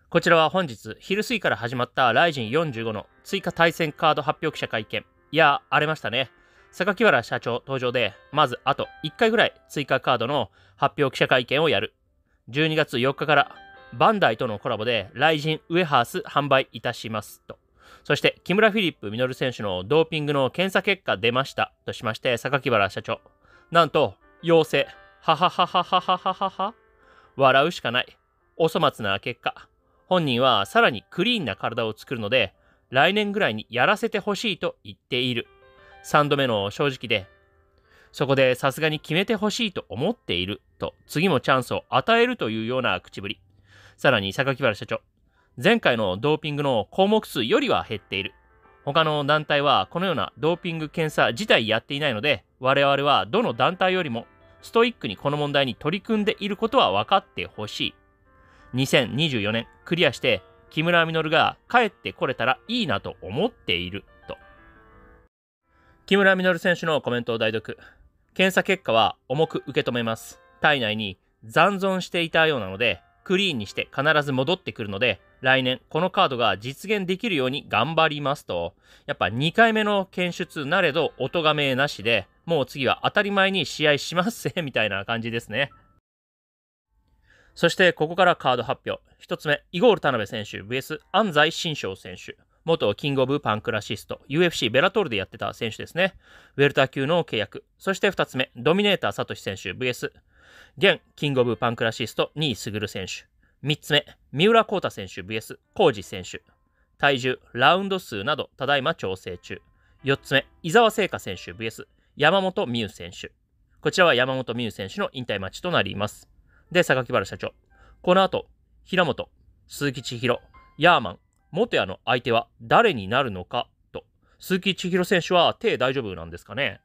こちらは本日昼過ぎから始まったライジン45の追加対戦カード発表記者会見。いや、荒れましたね。榊原社長登場で、まずあと1回ぐらい追加カードの発表記者会見をやる。12月4日からバンダイとのコラボでライジンウェハース販売いたしますと。そして木村フィリップ・ミノル選手のドーピングの検査結果出ましたとしまして、榊原社長。なんと、陽性。ははははははははは。笑うしかない。お粗末な結果。本人はさらにクリーンな体を作るので、来年ぐらいにやらせてほしいと言っている。3度目の正直で、そこでさすがに決めてほしいと思っていると、次もチャンスを与えるというような口ぶり。さらに榊原社長、前回のドーピングの項目数よりは減っている。他の団体はこのようなドーピング検査自体やっていないので、我々はどの団体よりもストイックにこの問題に取り組んでいることは分かってほしい。2024年クリアして木村稔が帰ってこれたらいいなと思っていると。木村稔選手のコメントを代読。検査結果は重く受け止めます。体内に残存していたようなので、クリーンにして必ず戻ってくるので、来年このカードが実現できるように頑張りますと。やっぱ2回目の検出なれどお咎めなしで、もう次は当たり前に試合しますぜみたいな感じですね。そしてここからカード発表。一つ目、イゴール田辺選手 vs 安西新章選手。元キングオブパンクラシスト、UFC ベラトールでやってた選手ですね。ウェルター級の契約。そして二つ目、ドミネーターサトシ選手 vs 現キングオブパンクラシスト、新井卓選手。三つ目、三浦孝太選手 vs 浩二選手。体重、ラウンド数などただいま調整中。四つ目、伊沢聖華選手 vs 山本美優選手。こちらは山本美優選手の引退マッチとなります。で、榊原社長。この後、平本、鈴木千尋、ヤーマン、元谷の相手は誰になるのかと。鈴木千尋選手は手大丈夫なんですかね。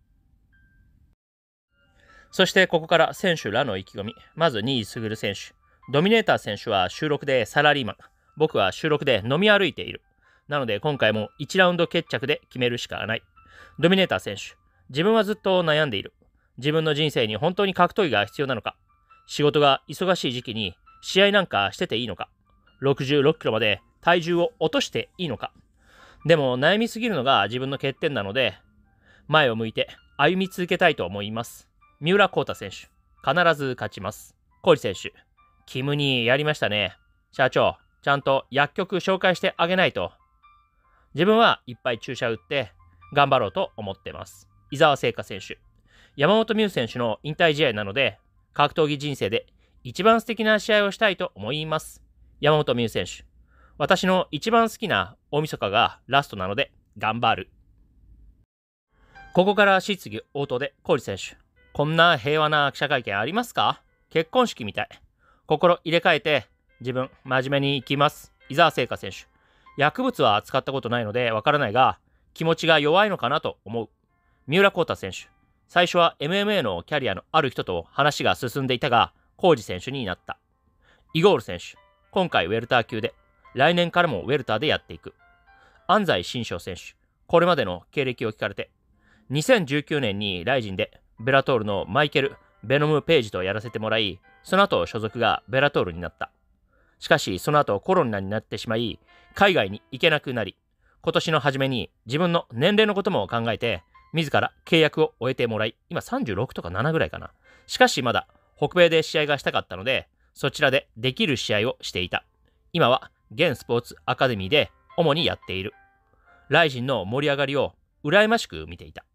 そしてここから選手らの意気込み。まず新井卓選手。ドミネーター選手は収録でサラリーマン。僕は収録で飲み歩いている。なので今回も1ラウンド決着で決めるしかない。ドミネーター選手。自分はずっと悩んでいる。自分の人生に本当に格闘技が必要なのか。仕事が忙しい時期に試合なんかしてていいのか。66キロまで体重を落としていいのか。でも悩みすぎるのが自分の欠点なので、前を向いて歩み続けたいと思います。三浦孝太選手、必ず勝ちます。小路選手、キムにやりましたね。社長、ちゃんと薬局紹介してあげないと。自分はいっぱい注射打って頑張ろうと思ってます。伊沢聖華選手、山本美優選手の引退試合なので、格闘技人生で一番素敵な試合をしたいと思います。山本美優選手、私の一番好きな大晦日がラストなので頑張る。ここから質疑応答で小路選手、こんな平和な記者会見ありますか？結婚式みたい。心入れ替えて自分真面目に行きます。伊沢聖華選手、薬物は使ったことないのでわからないが気持ちが弱いのかなと思う。三浦孝太選手、最初は MMA のキャリアのある人と話が進んでいたが浩二選手になった。イゴール選手、今回ウェルター級で、来年からもウェルターでやっていく。安西新章選手、これまでの経歴を聞かれて、2019年にライジンでベラトールのマイケル・ベノム・ページとやらせてもらい、その後所属がベラトールになった。しかしその後コロナになってしまい、海外に行けなくなり、今年の初めに自分の年齢のことも考えて、自ら契約を終えてもらい、今36とか7ぐらいかな。しかしまだ北米で試合がしたかったので、そちらでできる試合をしていた。今は現スポーツアカデミーで主にやっている。ライジンの盛り上がりを羨ましく見ていた。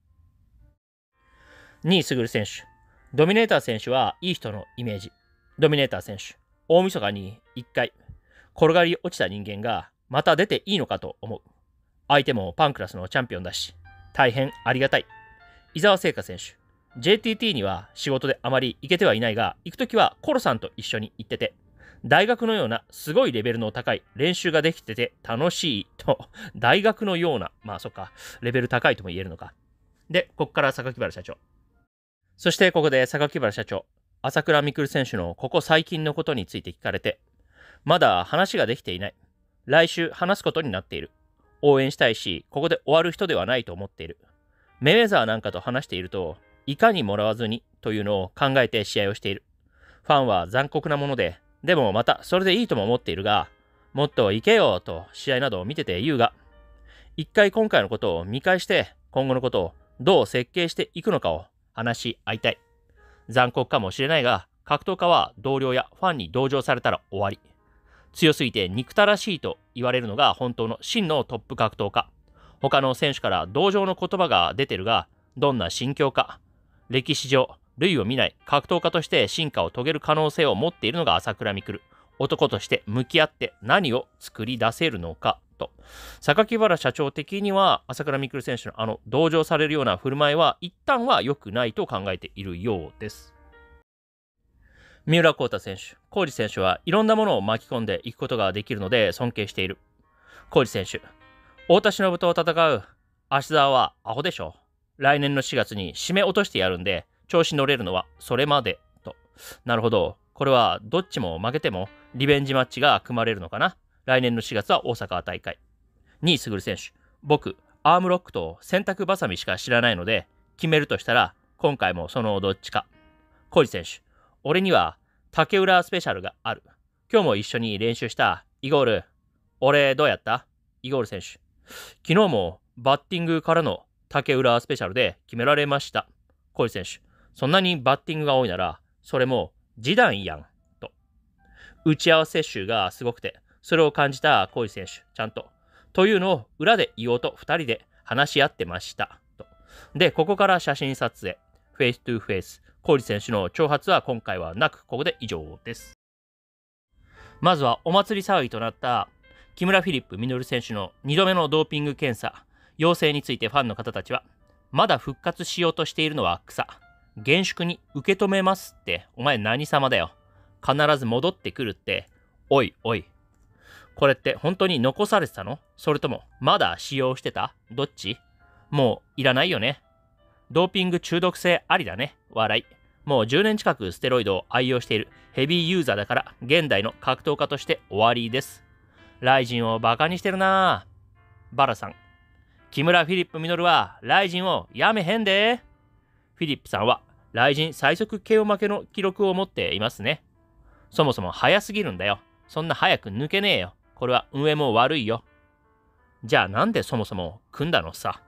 新井卓選手、ドミネーター選手はいい人のイメージ。ドミネーター選手、大晦日に1回転がり落ちた人間がまた出ていいのかと思う。相手もパンクラスのチャンピオンだし、大変ありがたい。伊沢聖華選手、JTT には仕事であまり行けてはいないが、行くときはコロさんと一緒に行ってて、大学のようなすごいレベルの高い練習ができてて楽しいと。大学のような、まあそっか、レベル高いとも言えるのか。で、ここから榊原社長。そしてここで榊原社長、朝倉未来選手のここ最近のことについて聞かれて、まだ話ができていない。来週話すことになっている。応援したいし、ここで終わる人ではないと思っている。メイウェザーなんかと話していると、いかにもらわずにというのを考えて試合をしている。ファンは残酷なもので、 でもまたそれでいいとも思っているが、もっと行けよと試合などを見てて言うが、一回今回のことを見返して今後のことをどう設計していくのかを話し合いたい。残酷かもしれないが、格闘家は同僚やファンに同情されたら終わり。強すぎて憎たらしいと言われるのが本当の真のトップ格闘家。他の選手から同情の言葉が出てるが、どんな心境か。歴史上、類を見ない格闘家として進化を遂げる可能性を持っているのが朝倉未来。男として向き合って何を作り出せるのかと。榊原社長的には朝倉未来選手の同情されるような振る舞いは一旦は良くないと考えているようです。三浦孝太選手、浩二選手はいろんなものを巻き込んでいくことができるので尊敬している。浩二選手、太田忍と戦う芦澤はアホでしょ。来年の4月に締め落としてやるんで、調子乗れるのはそれまでと。なるほど。これはどっちも負けてもリベンジマッチが組まれるのかな。来年の4月は大阪大会。2位卓選手、僕、アームロックと洗濯バサミしか知らないので、決めるとしたら今回もそのどっちか。浩二選手、俺には竹浦スペシャルがある。今日も一緒に練習したイゴール。俺どうやった？イゴール選手。昨日もバッティングからの竹浦スペシャルで決められました。浩二選手。そんなにバッティングが多いなら、それも示談やん。と。打ち合わせ集がすごくて、それを感じた浩二選手。ちゃんと。というのを裏で言おうと2人で話し合ってました。と。で、ここから写真撮影。フェイストゥフェイス。浩二選手の挑発は今回はなく、ここで以上です。まずはお祭り騒ぎとなった木村フィリップ・ミノル選手の2度目のドーピング検査、陽性についてファンの方たちは、まだ復活しようとしているのは草。厳粛に受け止めますって、お前何様だよ。必ず戻ってくるって、おいおい。これって本当に残されてたの？それともまだ使用してた？どっち？もういらないよね。ドーピング中毒性ありだね。笑い。もう10年近くステロイドを愛用しているヘビーユーザーだから現代の格闘家として終わりです。ライジンをバカにしてるなぁ。バラさん。木村フィリップ・ミノルはライジンをやめへんで。フィリップさんはライジン最速 KO 負けの記録を持っていますね。そもそも早すぎるんだよ。そんな早く抜けねえよ。これは運営も悪いよ。じゃあなんでそもそも組んだのさ。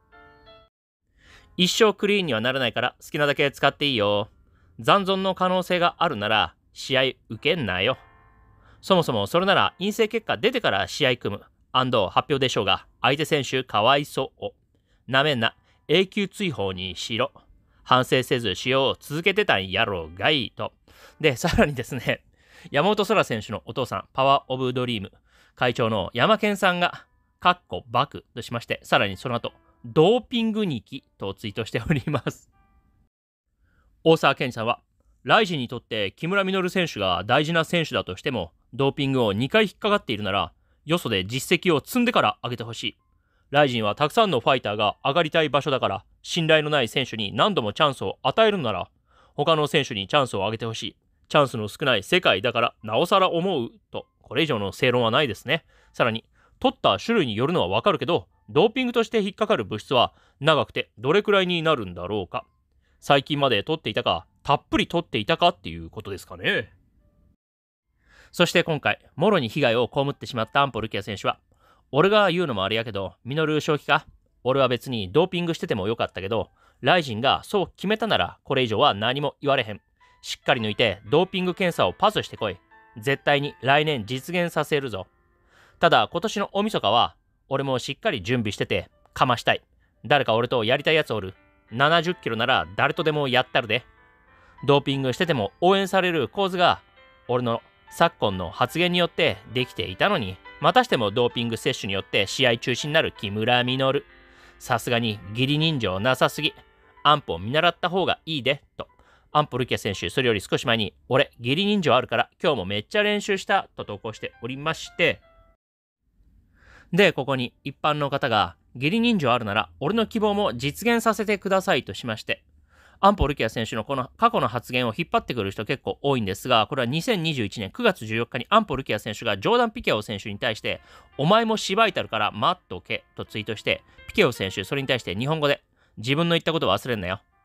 一生クリーンにはならないから好きなだけ使っていいよ。残存の可能性があるなら試合受けんなよ。そもそもそれなら陰性結果出てから試合組む。発表でしょうが、相手選手かわいそう。なめんな。永久追放にしろ。反省せず使用を続けてたんやろがいいと。で、さらにですね、山本空選手のお父さん、パワーオブドリーム会長の山健さんが、バクとしまして、さらにその後、ドーピング日記とツイートしております。大沢健さんは、ライジンにとって木村稔選手が大事な選手だとしても、ドーピングを2回引っかかっているなら、よそで実績を積んでから上げてほしい。ライジンはたくさんのファイターが上がりたい場所だから、信頼のない選手に何度もチャンスを与えるなら、他の選手にチャンスを上げてほしい。チャンスの少ない世界だから、なおさら思うと、これ以上の正論はないですね。さらに、取った種類によるのはわかるけど、ドーピングとして引っかかる物質は長くてどれくらいになるんだろうか。最近まで取っていたか、たっぷり取っていたかっていうことですかね。そして今回、もろに被害を被ってしまった安保ルキア選手は、俺が言うのもあれやけど、ミノル正気か？俺は別にドーピングしててもよかったけど、ライジンがそう決めたならこれ以上は何も言われへん。しっかり抜いてドーピング検査をパスしてこい。絶対に来年実現させるぞ。ただ今年の大晦日は、俺もしっかり準備してて、かましたい。誰か俺とやりたいやつおる。70キロなら誰とでもやったるで。ドーピングしてても応援される構図が、俺の昨今の発言によってできていたのに、またしてもドーピング摂取によって試合中止になる木村稔。さすがに義理人情なさすぎ。安保を見習った方がいいで、と。安保ルキア選手、それより少し前に、俺、義理人情あるから今日もめっちゃ練習した、と投稿しておりまして、で、ここに一般の方が、義理人情あるなら、俺の希望も実現させてくださいとしまして、安保ルキア選手のこの過去の発言を引っ張ってくる人結構多いんですが、これは2021年9月14日に安保ルキア選手がジョーダン・ピケオ選手に対して、お前も芝居たるから待っとけとツイートして、ピケオ選手、それに対して日本語で、自分の言ったことを忘れんなよ。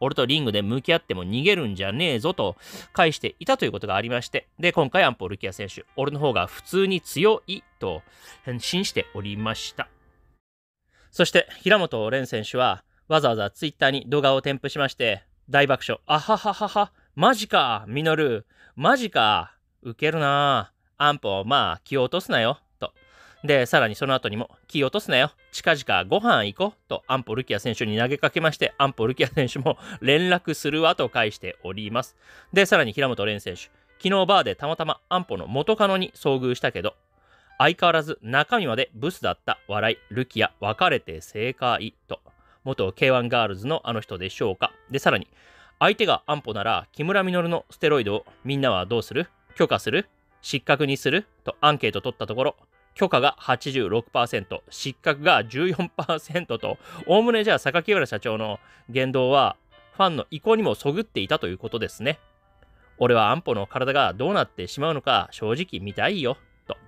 俺とリングで向き合っても逃げるんじゃねえぞと返していたということがありまして、で、今回アンポルキア選手、俺の方が普通に強いと返信しておりました。そして、平本蓮選手は、わざわざツイッターに動画を添付しまして、大爆笑。あはははは、マジか、ミノル、マジか、ウケるなアンポ、まあ、気を落とすなよ、と。で、さらにその後にも、気を落とすなよ、近々ご飯行こう、とアンポルキア選手に投げかけまして、アンポルキア選手も連絡するわと返しております。で、さらに平本蓮選手、昨日バーでたまたまアンポの元カノに遭遇したけど、相変わらず中身までブスだった笑い、ルキア、別れて正解と。元 K1 ガールズのあの人でしょうか。で、さらに、相手がアンポなら、木村稔のステロイドをみんなはどうする？許可する？失格にする？とアンケート取ったところ、許可が 86%、失格が 14% と、おおむねじゃあ榊原社長の言動は、ファンの意向にもそぐっていたということですね。俺はアンポの体がどうなってしまうのか正直見たいよ。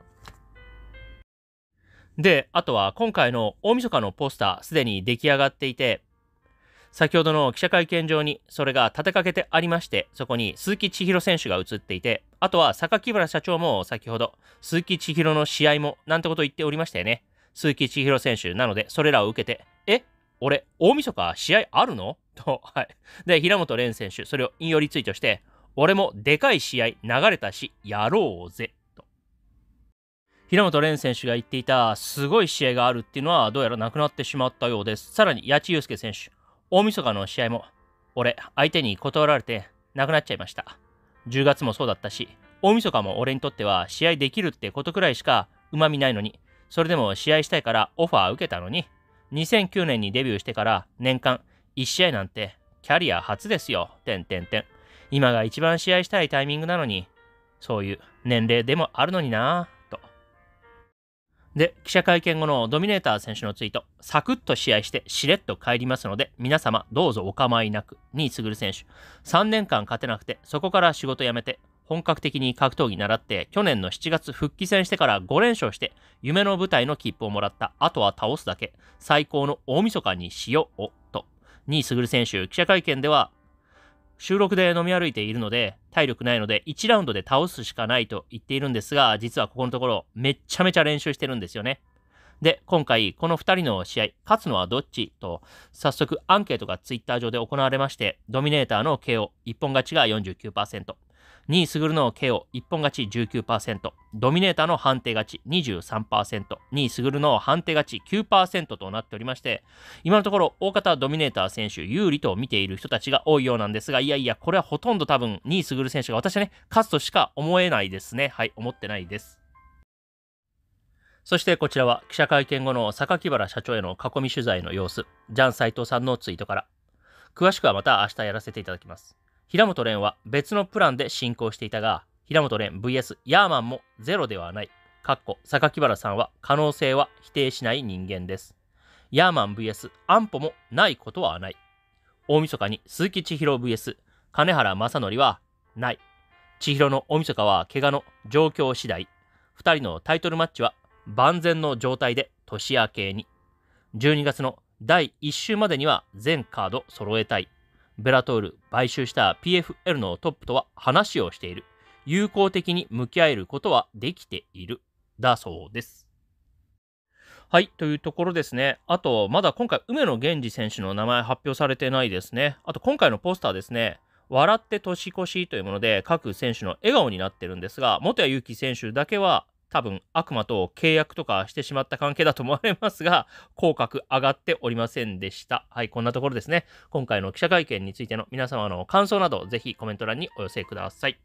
で、あとは今回の大晦日のポスターすでに出来上がっていて、先ほどの記者会見場にそれが立てかけてありまして、そこに鈴木千尋選手が映っていて、あとは榊原社長も先ほど鈴木千尋の試合もなんてこと言っておりましたよね。鈴木千尋選手なので、それらを受けて、俺、大晦日試合あるのと、はい。で、平本蓮選手、それを引用リツイートして、俺もでかい試合流れたし、やろうぜ。平本蓮選手が言っていたすごい試合があるっていうのはどうやらなくなってしまったようです。さらに八千祐介選手、大晦日の試合も俺相手に断られてなくなっちゃいました。10月もそうだったし、大晦日も俺にとっては試合できるってことくらいしかうまみないのに、それでも試合したいからオファー受けたのに、2009年にデビューしてから年間1試合なんてキャリア初ですよ。今が一番試合したいタイミングなのに、そういう年齢でもあるのになぁ。で、記者会見後のドミネーター選手のツイート、サクッと試合してしれっと帰りますので、皆様どうぞお構いなく。2位卓選手、3年間勝てなくて、そこから仕事辞めて、本格的に格闘技習って、去年の7月復帰戦してから5連勝して、夢の舞台の切符をもらった。あとは倒すだけ。最高の大晦日にしよう。と。2位卓選手、記者会見では、収録で飲み歩いているので、体力ないので1ラウンドで倒すしかないと言っているんですが、実はここのところめっちゃめちゃ練習してるんですよね。で、今回この2人の試合、勝つのはどっちと、早速アンケートがツイッター上で行われまして、ドミネーターの KO 一本勝ちが 49%、2位スグルの KO 一本勝ち 19%、ドミネーターの判定勝ち 23%、2位スグルの判定勝ち 9% となっておりまして、今のところ大方ドミネーター選手有利と見ている人たちが多いようなんですが、いやいや、これはほとんど多分2位スグル選手が私はね、勝つとしか思えないですね。はい、思ってないです。そしてこちらは記者会見後の榊原社長への囲み取材の様子、ジャン斉藤さんのツイートから。詳しくはまた明日やらせていただきます。平本蓮は別のプランで進行していたが、平本蓮 vs ヤーマンもゼロではない。榊原さんは可能性は否定しない人間です。ヤーマン vs アンポもないことはない。大晦日に鈴木千尋 vs 金原正則はない。千尋の大晦日は怪我の状況次第。2人のタイトルマッチは万全の状態で年明けに。12月の第1週までには全カード揃えたい。ベラトール買収した PFL のトップとは話をしている。友好的に向き合えることはできている。だそうです。はい、というところですね。あと、まだ今回、梅野源氏選手の名前発表されてないですね。あと、今回のポスターですね。笑って年越しというもので、各選手の笑顔になってるんですが、元谷祐希選手だけは、多分悪魔と契約とかしてしまった関係だと思われますが、口角上がっておりませんでした。はい、こんなところですね。今回の記者会見についての皆様の感想など、ぜひコメント欄にお寄せください。